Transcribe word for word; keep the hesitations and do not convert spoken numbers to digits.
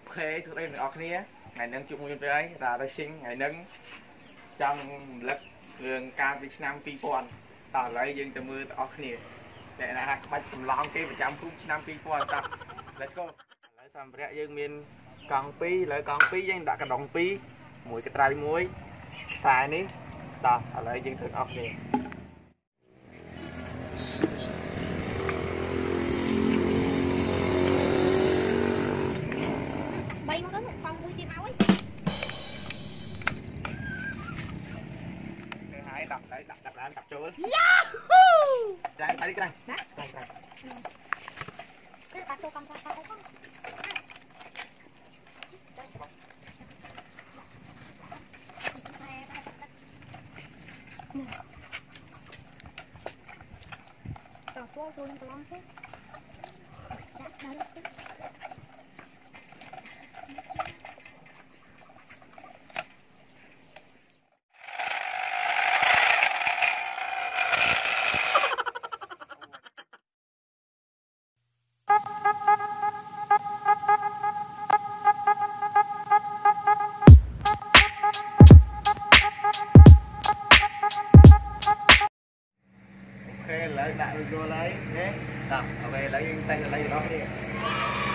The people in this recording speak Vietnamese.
khê thực đây ở kia ngày nâng chung nguyên với là racing ngày nâng trong lực đường cam Việt Nam pi pon tỏ lấy dương từ mưa ở kia để là hai bách tầm long kia trăm phút năm pi pon tập let's go lấy xong rẽ dương miền con pi lấy con pi dân đã cả đồng pi mũi cái trai muối xài ní tỏ lấy dương thực ở kia đập đấy đập đập đập chỗ Yahoo! Đây đây cái này. Đây đây. Cái bắt cho con con con con. Tao tua tua lên con thế. Đấy đấy. Lấy đại vô lấy nhé. Rồi, ok lấy tay lấy đó đi.